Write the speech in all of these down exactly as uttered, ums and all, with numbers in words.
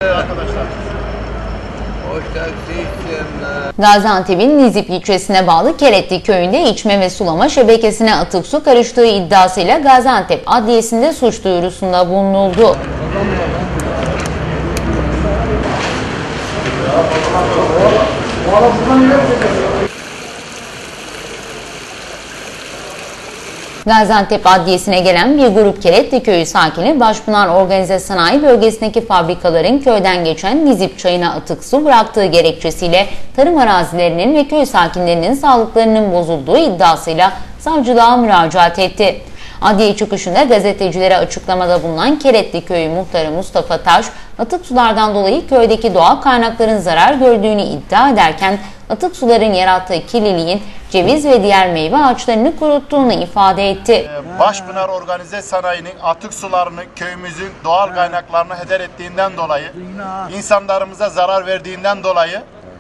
Arkadaşlar. Gaziantep'in Nizip ilçesine bağlı Keretli köyünde içme ve sulama şebekesine atık su karıştığı iddiasıyla Gaziantep Adliyesi'nde suç duyurusunda bulunuldu. Gaziantep Adliyesi'ne gelen bir grup Keretli köyü sakini Başpınar Organize Sanayi Bölgesi'ndeki fabrikaların köyden geçen Nizip çayına atık su bıraktığı gerekçesiyle tarım arazilerinin ve köy sakinlerinin sağlıklarının bozulduğu iddiasıyla savcılığa müracaat etti. Adliye çıkışında gazetecilere açıklamada bulunan Keretli Köyü Muhtarı Mustafa Taş, atık sulardan dolayı köydeki doğal kaynakların zarar gördüğünü iddia ederken, atık suların yarattığı kirliliğin ceviz ve diğer meyve ağaçlarını kuruttuğunu ifade etti. Başpınar Organize Sanayi'nin atık sularını köyümüzün doğal kaynaklarını heder ettiğinden dolayı, insanlarımıza zarar verdiğinden dolayı,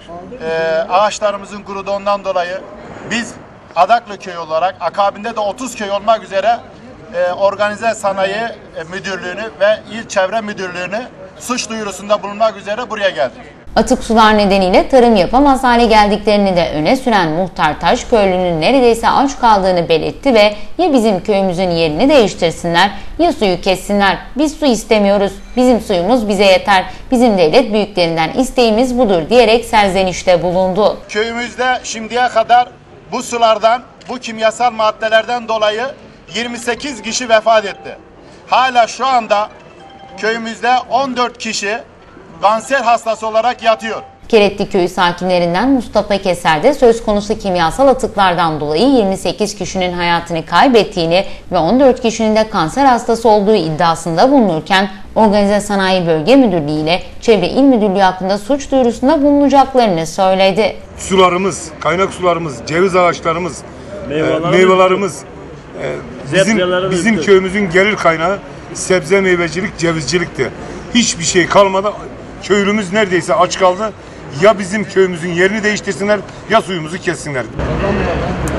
ağaçlarımızın kuruduğundan dolayı biz Adaklı Köy olarak akabinde de otuz köy olmak üzere Organize Sanayi Müdürlüğü'nü ve İl Çevre Müdürlüğü'nü suç duyurusunda bulunmak üzere buraya geldik. Atık sular nedeniyle tarım yapamaz hale geldiklerini de öne süren Muhtar Taş, köylünün neredeyse aç kaldığını belirtti ve ya bizim köyümüzün yerini değiştirsinler ya suyu kessinler. Biz su istemiyoruz. Bizim suyumuz bize yeter. Bizim devlet büyüklerinden isteğimiz budur diyerek serzenişte bulundu. Köyümüzde şimdiye kadar bu sulardan, bu kimyasal maddelerden dolayı yirmi sekiz kişi vefat etti. Hala şu anda köyümüzde on dört kişi kanser hastası olarak yatıyor. Keretli köyü sakinlerinden Mustafa Keser de söz konusu kimyasal atıklardan dolayı yirmi sekiz kişinin hayatını kaybettiğini ve on dört kişinin de kanser hastası olduğu iddiasında bulunurken, Organize Sanayi Bölge Müdürlüğü ile Çevre İl Müdürlüğü hakkında suç duyurusunda bulunacaklarını söyledi. Sularımız, kaynak sularımız, ceviz ağaçlarımız, meyvelerimiz, meyvelerimiz e, bizim, bizim köyümüzün gelir kaynağı sebze meyvecilik, cevizcilikti. Hiçbir şey kalmadı. Köylümüz neredeyse aç kaldı. Ya bizim köyümüzün yerini değiştirsinler ya suyumuzu kessinler.